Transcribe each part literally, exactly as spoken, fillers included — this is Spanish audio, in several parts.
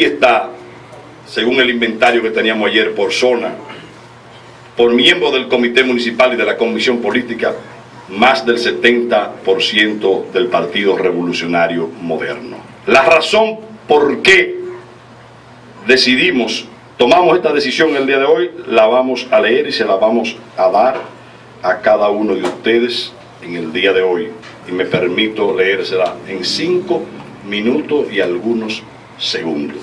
aquí está, según el inventario que teníamos ayer por zona, por miembro del Comité Municipal y de la Comisión Política, más del setenta por ciento del Partido Revolucionario Moderno. La razón por qué decidimos, tomamos esta decisión el día de hoy, la vamos a leer y se la vamos a dar a cada uno de ustedes en el día de hoy. Y me permito leérsela en cinco minutos y algunos segundos.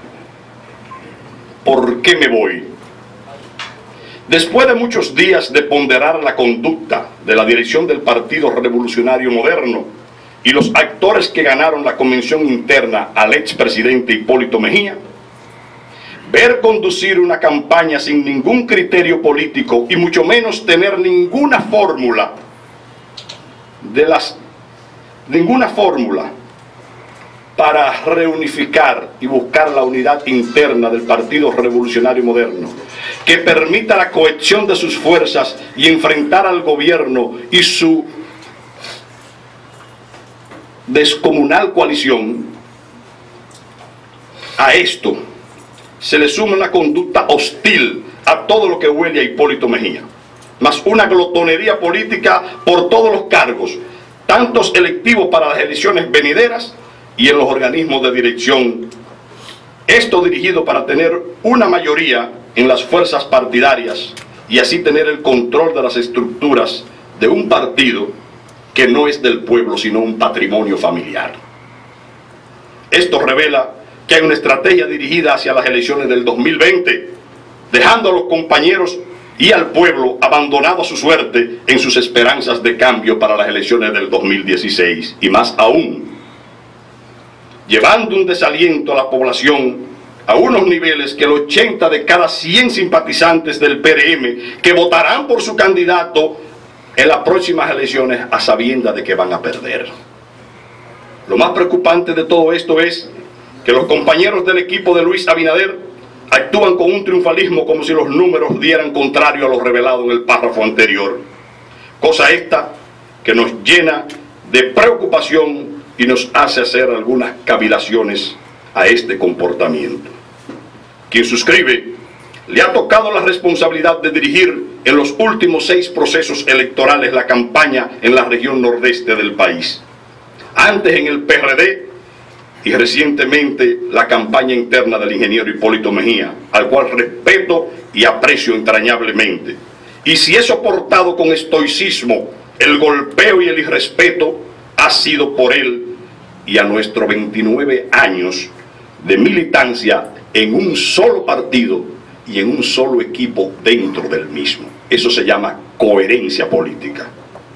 ¿Por qué me voy? Después de muchos días de ponderar la conducta de la dirección del Partido Revolucionario Moderno y los actores que ganaron la convención interna al expresidente Hipólito Mejía, ver conducir una campaña sin ningún criterio político y mucho menos tener ninguna fórmula de las ninguna fórmula para reunificar y buscar la unidad interna del Partido Revolucionario Moderno, que permita la cohesión de sus fuerzas y enfrentar al gobierno y su descomunal coalición. A esto se le suma una conducta hostil a todo lo que huele a Hipólito Mejía, más una glotonería política por todos los cargos, tantos electivos para las elecciones venideras y en los organismos de dirección. Esto dirigido para tener una mayoría en las fuerzas partidarias y así tener el control de las estructuras de un partido que no es del pueblo sino un patrimonio familiar. Esto revela que hay una estrategia dirigida hacia las elecciones del dos mil veinte, dejando a los compañeros y al pueblo abandonado a su suerte en sus esperanzas de cambio para las elecciones del dos mil dieciséis, y más aún, llevando un desaliento a la población a unos niveles que el ochenta de cada cien simpatizantes del P R M que votarán por su candidato en las próximas elecciones a sabiendas de que van a perder. Lo más preocupante de todo esto es que los compañeros del equipo de Luis Abinader actúan con un triunfalismo como si los números dieran contrario a lo revelado en el párrafo anterior. Cosa esta que nos llena de preocupación y nos hace hacer algunas cavilaciones a este comportamiento. Quien suscribe le ha tocado la responsabilidad de dirigir en los últimos seis procesos electorales la campaña en la región nordeste del país. Antes en el P R D y recientemente la campaña interna del ingeniero Hipólito Mejía, al cual respeto y aprecio entrañablemente. Y si he soportado con estoicismo el golpeo y el irrespeto, ha sido por él y a nuestros veintinueve años de militancia en un solo partido y en un solo equipo dentro del mismo. Eso se llama coherencia política.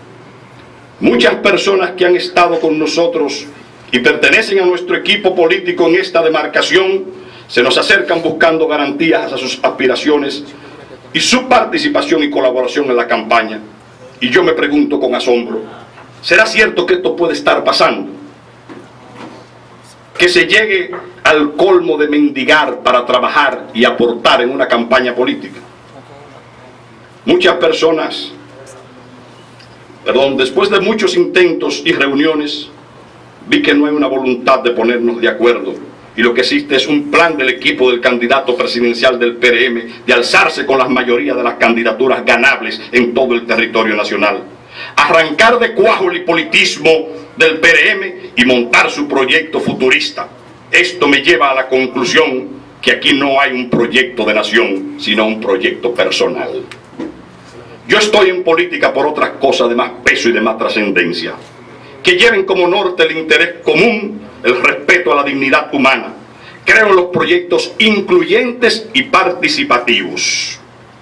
Muchas personas que han estado con nosotros y pertenecen a nuestro equipo político en esta demarcación se nos acercan buscando garantías a sus aspiraciones y su participación y colaboración en la campaña. Y yo me pregunto con asombro, ¿será cierto que esto puede estar pasando? Que se llegue al colmo de mendigar para trabajar y aportar en una campaña política. Muchas personas, perdón, después de muchos intentos y reuniones, vi que no hay una voluntad de ponernos de acuerdo y lo que existe es un plan del equipo del candidato presidencial del P R M de alzarse con las mayorías de las candidaturas ganables en todo el territorio nacional, arrancar de cuajo el hipolitismo del P R M y montar su proyecto futurista. Esto me lleva a la conclusión que aquí no hay un proyecto de nación, sino un proyecto personal. Yo estoy en política por otras cosas de más peso y de más trascendencia, que lleven como norte el interés común, el respeto a la dignidad humana. Creo en los proyectos incluyentes y participativos.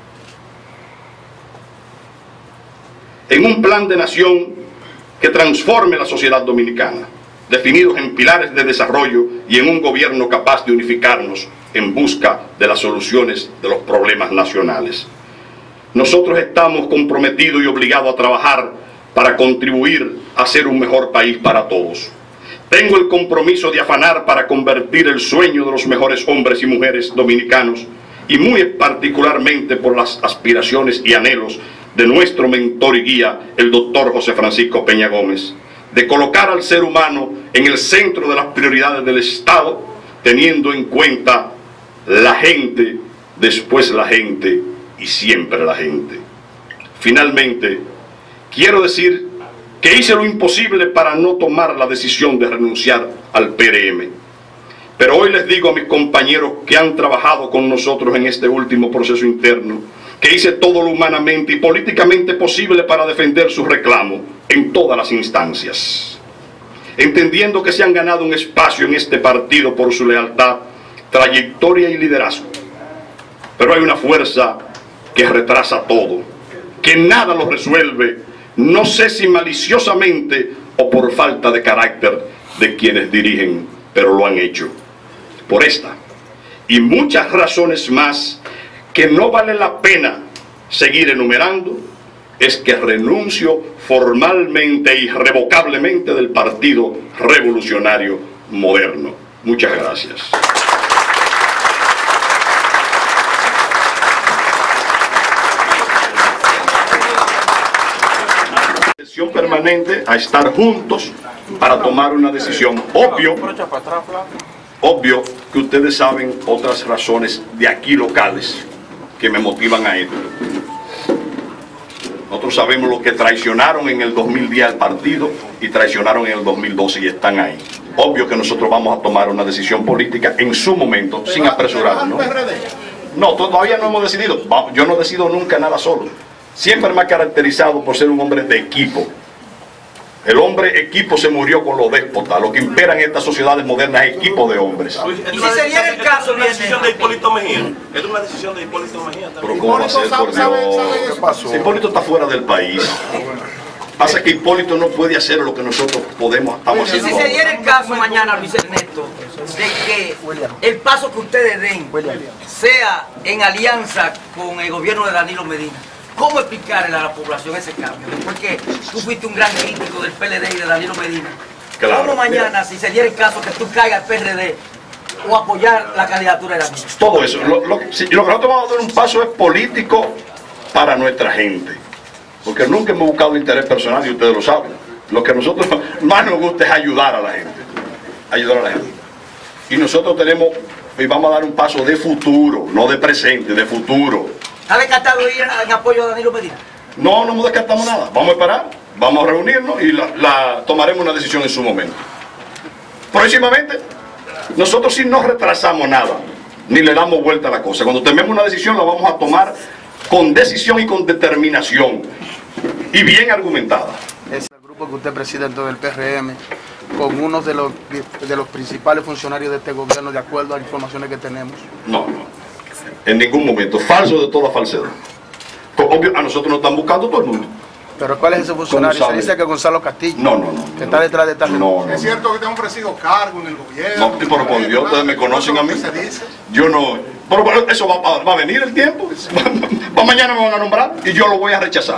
En un plan de nación que transforme la sociedad dominicana, definidos en pilares de desarrollo y en un gobierno capaz de unificarnos en busca de las soluciones de los problemas nacionales. Nosotros estamos comprometidos y obligados a trabajar para contribuir a ser un mejor país para todos. Tengo el compromiso de afanar para convertir el sueño de los mejores hombres y mujeres dominicanos, y muy particularmente por las aspiraciones y anhelos de nuestro mentor y guía, el doctor José Francisco Peña Gómez, de colocar al ser humano en el centro de las prioridades del Estado teniendo en cuenta la gente, después la gente y siempre la gente. Finalmente, quiero decir que hice lo imposible para no tomar la decisión de renunciar al P R M. Pero hoy les digo a mis compañeros que han trabajado con nosotros en este último proceso interno, que hice todo lo humanamente y políticamente posible para defender su reclamo en todas las instancias. Entendiendo que se han ganado un espacio en este partido por su lealtad, trayectoria y liderazgo. Pero hay una fuerza que retrasa todo, que nada lo resuelve, no sé si maliciosamente o por falta de carácter de quienes dirigen, pero lo han hecho. Por esta y muchas razones más que no vale la pena seguir enumerando, es que renuncio formalmente e irrevocablemente del Partido Revolucionario Moderno. Muchas gracias. Sesión permanente a estar juntos para tomar una decisión. Obvio, obvio que ustedes saben otras razones de aquí locales que me motivan a esto. Nosotros sabemos lo que traicionaron en el dos mil diez al partido y traicionaron en el dos mil doce y están ahí. Obvio que nosotros vamos a tomar una decisión política en su momento, sin apresurarnos, ¿no? No, todavía no hemos decidido. Yo no decido nunca nada solo. Siempre me ha caracterizado por ser un hombre de equipo. El hombre equipo se murió con los déspotas. Lo que impera en estas sociedades modernas es equipo de hombres. Y si se diera el caso, es una decisión de Hipólito Mejía. Es una decisión de Hipólito Mejía también. Pero ¿cómo va a ser, por Dios? Si Hipólito está fuera del país. Pasa que Hipólito no puede hacer lo que nosotros podemos, estamos y haciendo. si se diera el caso mañana, Luis Ernesto, de que el paso que ustedes den sea en alianza con el gobierno de Danilo Medina, ¿cómo explicarle a la población ese cambio? Porque tú fuiste un gran crítico del P L D y de Danilo Medina. Claro, ¿Cómo mañana, mira, si se diera el caso que tú caigas al P R D o apoyar la candidatura de Danilo? todo eso. Lo, lo, si, lo que nosotros vamos a dar un paso es político para nuestra gente. Porque nunca hemos buscado interés personal y ustedes lo saben. Lo que a nosotros más nos gusta es ayudar a la gente. Ayudar a la gente. Y nosotros tenemos, y vamos a dar un paso de futuro, no de presente, de futuro. ¿Ha descartado ir en apoyo a Danilo Medina? No, no nos descartamos nada. Vamos a esperar, vamos a reunirnos y la, la, tomaremos una decisión en su momento. Próximamente, nosotros sí no retrasamos nada, ni le damos vuelta a la cosa. Cuando tomemos una decisión la vamos a tomar con decisión y con determinación y bien argumentada. Es el grupo que usted preside dentro del P R M, con uno de los, de los principales funcionarios de este gobierno, de acuerdo a las informaciones que tenemos. No, no, en ningún momento, falso de toda falsedad. Obvio, a nosotros nos están buscando todo el mundo. ¿Pero cuál es ese funcionario? Se dice que Gonzalo Castillo, no, no, no, que está detrás de esta no, no, no. ¿Es cierto que te han ofrecido cargo en el gobierno? No, pero por Dios, ustedes me conocen a mí. ¿Qué se dice? Yo no, pero bueno, eso va, va, va a venir el tiempo. Va, mañana me van a nombrar y yo lo voy a rechazar.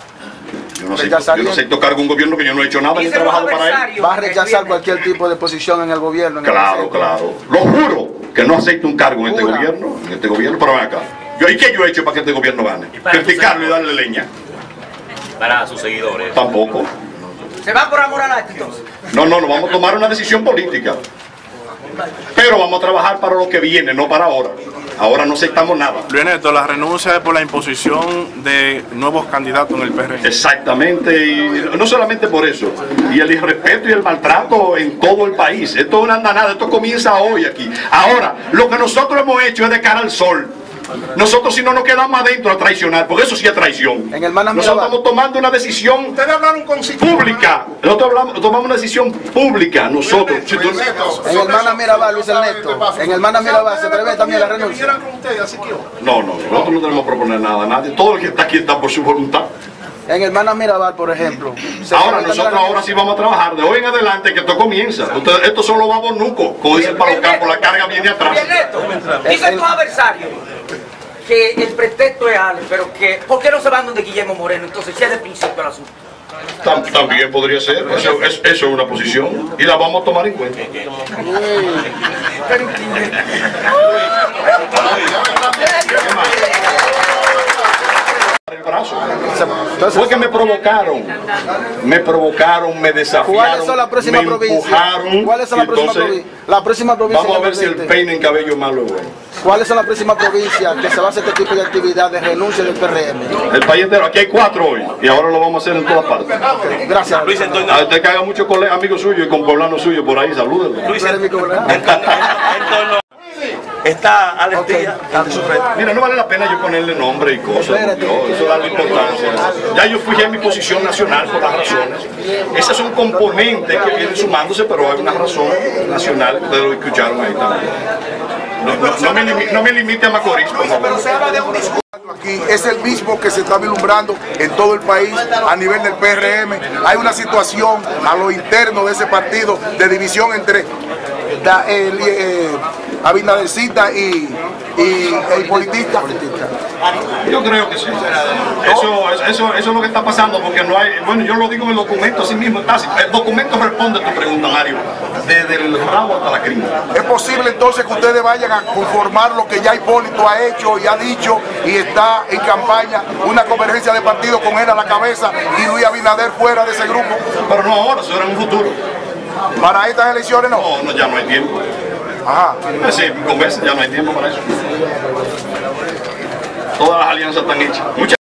Yo no acepto, yo no acepto cargo un gobierno que yo no he hecho nada ni he trabajado para él. ¿Va a rechazar cualquier tipo de posición en el gobierno? En claro, el claro. Lo juro que no acepto un cargo en este Jura. gobierno, en este gobierno, pero ven acá. Yo, ¿y qué yo he hecho para que este gobierno gane? Criticarlo y darle leña. Para sus seguidores. Tampoco. ¿Se va por amor al arte entonces? No, no, no, vamos a tomar una decisión política. Pero vamos a trabajar para lo que viene, no para ahora. Ahora no aceptamos nada. Luis Ernesto, la renuncia es por la imposición de nuevos candidatos en el P R M. Exactamente, y no solamente por eso, y el irrespeto y el maltrato en todo el país. Esto es una andanada, esto comienza hoy aquí. Ahora, lo que nosotros hemos hecho es de cara al sol. Nosotros si no nos quedamos adentro a traicionar, porque eso sí es traición. En el Manas Nosotros Mirabal. estamos tomando una decisión Ustedes hablaron con pública. Nosotros hablamos, tomamos una decisión pública, nosotros. Si tú- En el Manas Mirabal, Luis Ernesto, en el Manas Mirabal se prevé también la renuncia. No, no, nosotros no tenemos que proponer nada a nadie. Todo el que está aquí está por su voluntad. En el Manas Mirabal, por ejemplo. se Ahora prevé también nosotros la ahora sí vamos a trabajar de hoy en adelante que esto comienza. Ustedes, estos son los babos nucos, como dicen para los campos, la carga viene atrás. Luis Ernesto, dicen tus adversarios que el pretexto es Ale, pero que ¿por qué no se van donde Guillermo Moreno? Entonces, si es de principio el asunto. Tam- También podría ser, eso, es, eso es una posición y la vamos a tomar en cuenta. El brazo. Entonces, fue que me provocaron, me provocaron, me desafiaron, ¿cuáles son las próximas me provincias? empujaron. ¿Cuáles son las próximas Entonces, provincias? La próxima provincia vamos a ver si el peine en cabello malo es bueno. ¿Cuáles son las próximas provincias que se va a hacer este tipo de actividad de renuncia del P R M? El país entero, aquí hay cuatro hoy y ahora lo vamos a hacer en todas partes. Okay, gracias. Luis Antonio, A usted que haga muchos colegas, amigos suyos y con poblanos suyos por ahí, salúdenlo. Luis ¿Tú eres mi colega? Antonio está a la estilla de su red. Mira, no vale la pena yo ponerle nombre y cosas, no, eso da la importancia. Ya yo fijé mi posición nacional por las razones. Esas son componentes que vienen sumándose, pero hay una razón nacional que lo escucharon ahí también. No, no, no, me, limi- no me limite a Macorís, por favor. Aquí es el mismo que se está vislumbrando en todo el país a nivel del P R M. Hay una situación a lo interno de ese partido de división entre da, el, eh, Abinadercita y, y el politista. Yo creo que sí. Eso, eso, eso es lo que está pasando, porque no hay, bueno, yo lo digo en el documento así mismo, está así. El documento responde a tu pregunta, Mario, desde el rabo hasta la crin. Es posible entonces que ustedes vayan a conformar lo que ya Hipólito ha hecho y ha dicho y está en campaña, una convergencia de partido con él a la cabeza y Luis Abinader fuera de ese grupo. Pero no ahora, eso era en un futuro. Para estas elecciones no. No, no, ya no hay tiempo. Ajá. Es decir, con veces ya no hay tiempo para eso. Todas las alianzas están hechas. Muchas